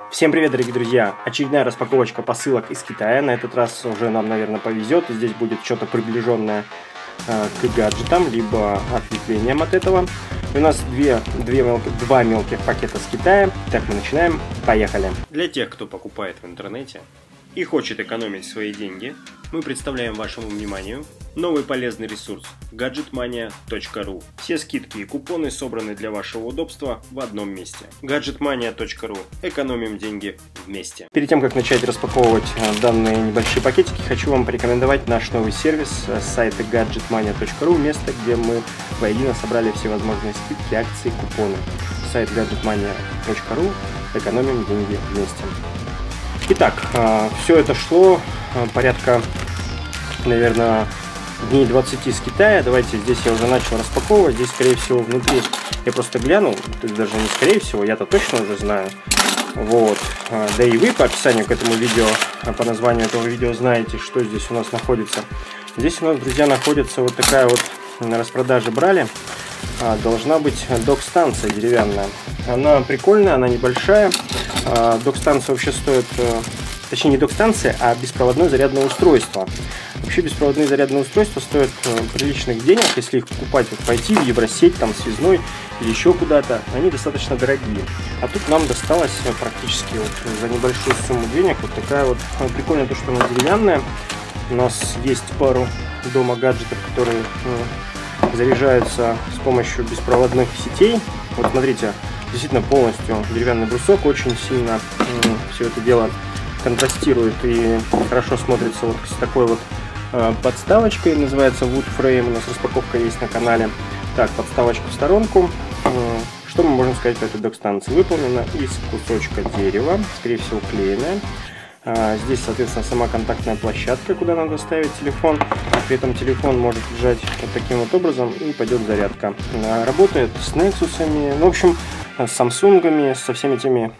Всем привет, дорогие друзья! Очередная распаковочка посылок из Китая. На этот раз уже нам, наверное, повезет. И здесь будет что-то приближенное к гаджетам, либо ответвлением от этого. И у нас два мелких пакета с Китая. Так, мы начинаем. Поехали! Для тех, кто покупает в интернете и хочет экономить свои деньги, мы представляем вашему вниманию новый полезный ресурс gadgetmania.ru. Все скидки и купоны собраны для вашего удобства в одном месте. gadgetmania.ru. Экономим деньги вместе. Перед тем, как начать распаковывать данные небольшие пакетики, хочу вам порекомендовать наш новый сервис с сайта gadgetmania.ru, место, где мы воедино собрали всевозможные скидки, акции, купоны. Сайт gadgetmania.ru. Экономим деньги вместе. Итак, все это шло порядка, наверное, дней 20 из Китая. Давайте, здесь я уже начал распаковывать. Здесь, скорее всего, внутри я просто глянул. То есть даже не скорее всего, я-то точно уже знаю. Вот. Да и вы по описанию к этому видео, по названию этого видео знаете, что здесь у нас находится. Здесь у нас, друзья, находится вот такая вот на распродаже брали. Должна быть док-станция деревянная. Она прикольная, она небольшая. Док-станция вообще стоит, точнее не док-станция, а беспроводное зарядное устройство. Вообще беспроводные зарядные устройства стоят приличных денег, если их покупать, вот пойти в Евросеть, там связной или еще куда-то, они достаточно дорогие. А тут нам досталось практически вот за небольшую сумму денег вот такая вот, прикольно то, что она деревянная. У нас есть пару дома гаджетов, которые заряжаются с помощью беспроводных сетей. Вот смотрите, действительно полностью деревянный брусок, очень сильно все это дело контрастирует и хорошо смотрится вот с такой вот подставочкой, называется Wood Frame, у нас распаковка есть на канале. Так, подставочка в сторонку. Что мы можем сказать по этой док-станции? Выполнена из кусочка дерева, скорее всего клееная. Здесь, соответственно, сама контактная площадка, куда надо ставить телефон. При этом телефон может лежать вот таким вот образом и пойдет зарядка. Работает с Nexus'ами, ну, в общем, с Samsung'ами, со всеми теми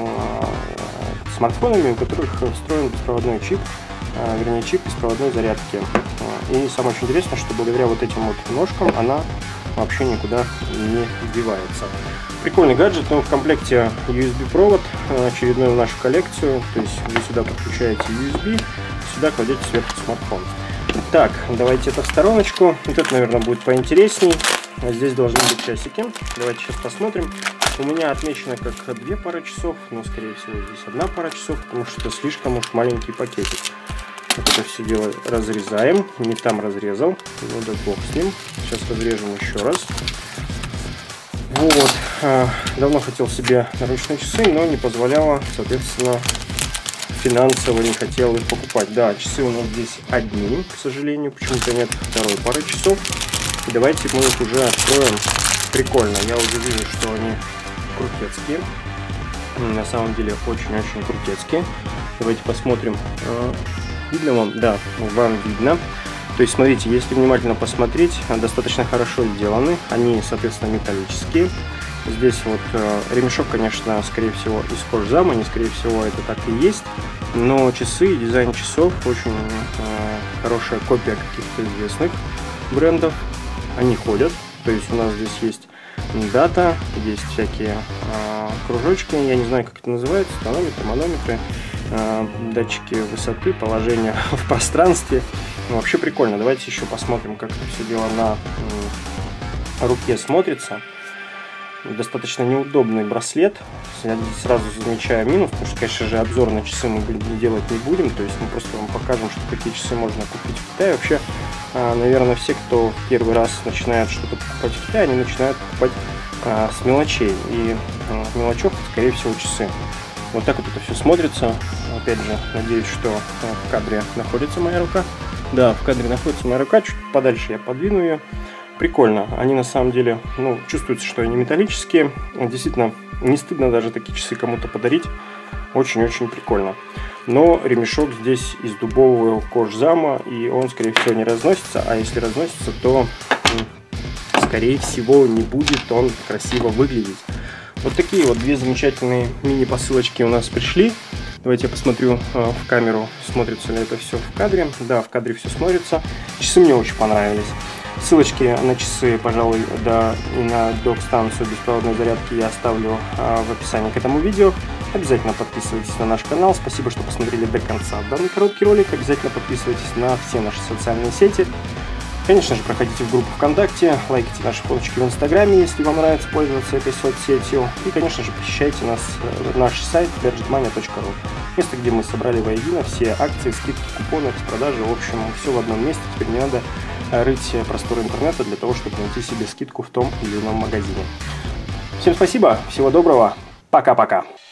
смартфонами, у которых встроен беспроводной чип, вернее чип беспроводной зарядки. И самое очень интересное, что благодаря вот этим вот ножкам она вообще никуда не девается. Прикольный гаджет, но в комплекте USB провод очередной в нашу коллекцию. То есть вы сюда подключаете USB, сюда кладете сверху смартфон. Так, давайте это в стороночку. Вот это, наверное, будет поинтересней. Здесь должны быть часики. Давайте сейчас посмотрим. У меня отмечено как 2 пары часов, но скорее всего здесь 1 пара часов, потому что это слишком уж маленький пакетик. Вот это все дело разрезаем. Не там разрезал. Ну да бог с ним. Сейчас разрежем еще раз. Вот. Давно хотел себе наручные часы, но не позволяло, соответственно, финансово не хотел их покупать. Да, часы у нас здесь одни, к сожалению, почему-то нет второй пары часов. И давайте мы их уже откроем. Прикольно, я уже вижу, что они крутецкие. На самом деле очень-очень крутецкие. Давайте посмотрим. Видно вам? Да, вам видно. То есть, смотрите, если внимательно посмотреть, достаточно хорошо сделаны. Они, соответственно, металлические. Здесь вот ремешок, конечно, скорее всего, из кожзама, не скорее всего, это так и есть. Но часы, дизайн часов очень хорошая копия каких-то известных брендов. Они ходят. То есть у нас здесь есть дата, есть всякие кружочки, я не знаю, как это называется, тонометры, манометры, датчики высоты, положения в пространстве. Ну, вообще прикольно. Давайте еще посмотрим, как это все дело на руке смотрится. Достаточно неудобный браслет. Я здесь сразу замечаю минус, потому что, конечно же, обзор на часы мы делать не будем. То есть мы просто вам покажем, что такие часы можно купить в Китае. Вообще, наверное, все, кто первый раз начинает что-то покупать в Китае, они начинают покупать с мелочей. И мелочевка, скорее всего, часы. Вот так вот это все смотрится. Опять же, надеюсь, что в кадре находится моя рука. Да, в кадре находится моя рука. Чуть подальше я подвину ее. Прикольно. Они на самом деле, ну, чувствуется, что они металлические. Действительно, не стыдно даже такие часы кому-то подарить. Очень-очень прикольно. Но ремешок здесь из дубового кожзама, и он, скорее всего, не разносится. А если разносится, то, скорее всего, не будет он красиво выглядеть. Вот такие вот 2 замечательные мини-посылочки у нас пришли. Давайте я посмотрю в камеру, смотрится ли это все в кадре. Да, в кадре все смотрится. Часы мне очень понравились. Ссылочки на часы, пожалуй, да, и на док-станцию беспроводной зарядки я оставлю в описании к этому видео. Обязательно подписывайтесь на наш канал. Спасибо, что посмотрели до конца данный короткий ролик. Обязательно подписывайтесь на все наши социальные сети. Конечно же, проходите в группу ВКонтакте, лайкайте наши фоточки в Инстаграме, если вам нравится пользоваться этой соцсетью. И, конечно же, посещайте наш сайт gadgetmania.ru. Место, где мы собрали воедино все акции, скидки, купоны, распродажи. В общем, все в одном месте. Теперь не надо рыть просторы интернета для того, чтобы найти себе скидку в том или ином магазине. Всем спасибо, всего доброго, пока-пока.